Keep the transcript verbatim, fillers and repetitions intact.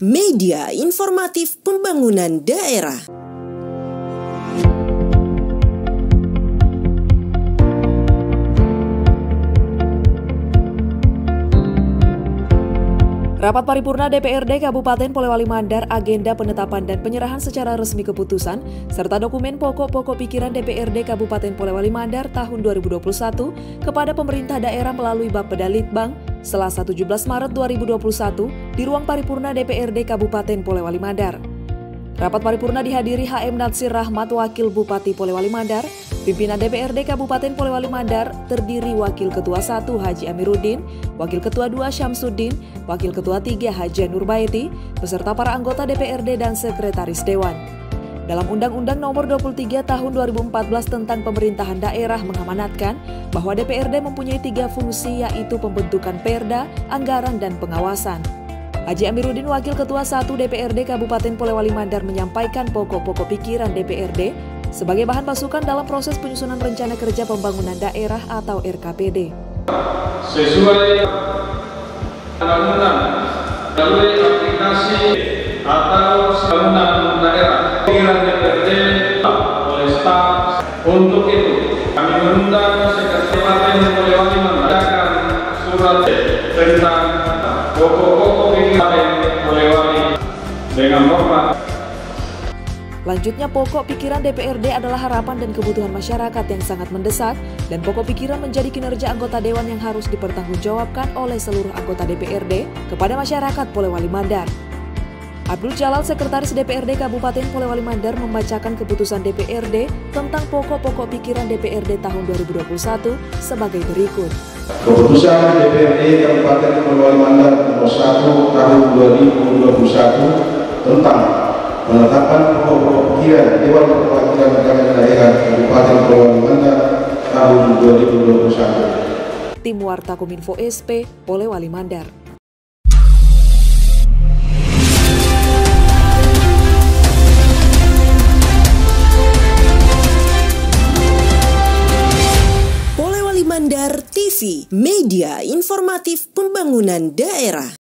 media informatif pembangunan daerah. Rapat Paripurna D P R D Kabupaten Polewali Mandar, agenda penetapan dan penyerahan secara resmi keputusan, serta dokumen pokok-pokok pikiran D P R D Kabupaten Polewali Mandar tahun dua ribu dua puluh satu kepada pemerintah daerah melalui Bapeda Litbang, Selasa tujuh belas Maret dua ribu dua puluh satu di ruang Paripurna D P R D Kabupaten Polewali Mandar. Rapat Paripurna dihadiri H M Natsir Rahmat, Wakil Bupati Polewali Mandar. Pimpinan D P R D Kabupaten Polewali Mandar terdiri Wakil Ketua satu Haji Amiruddin, Wakil Ketua dua Syamsuddin, Wakil Ketua tiga Haji Nurbaiti, beserta para anggota D P R D dan Sekretaris Dewan. Dalam Undang-Undang Nomor dua puluh tiga Tahun dua ribu empat belas tentang Pemerintahan Daerah mengamanatkan bahwa D P R D mempunyai tiga fungsi, yaitu pembentukan perda, anggaran, dan pengawasan. Haji Amiruddin, Wakil Ketua satu D P R D Kabupaten Polewali Mandar, menyampaikan pokok-pokok pikiran D P R D sebagai bahan masukan dalam proses penyusunan Rencana Kerja Pembangunan Daerah atau R K P D. Sesuai undang-undang melalui aplikasi atau pembangunan daerah, pikiran D P R D oleh staf. Untuk itu, kami mengundang Sekretariat Polewali Mandar surat tentang pokok-pokok pikiran Polewali dengan hormat. Lanjutnya, pokok pikiran D P R D adalah harapan dan kebutuhan masyarakat yang sangat mendesak, dan pokok pikiran menjadi kinerja anggota Dewan yang harus dipertanggungjawabkan oleh seluruh anggota D P R D kepada masyarakat Polewali Mandar. Abdul Jalal, Sekretaris D P R D Kabupaten Polewali Mandar, membacakan keputusan D P R D tentang pokok-pokok pikiran D P R D tahun dua ribu dua puluh satu sebagai berikut. Keputusan D P R D Kabupaten Polewali Mandar nomor satu tahun dua ribu dua puluh satu tentang penetapan pokok-pokok pikiran Dewan Perwakilan Rakyat Daerah Kabupaten Polewali Mandar tahun dua ribu dua puluh satu. Tim Warta Kominfo S P, Polewali Mandar. Polewali Mandar T V, media informatif pembangunan daerah.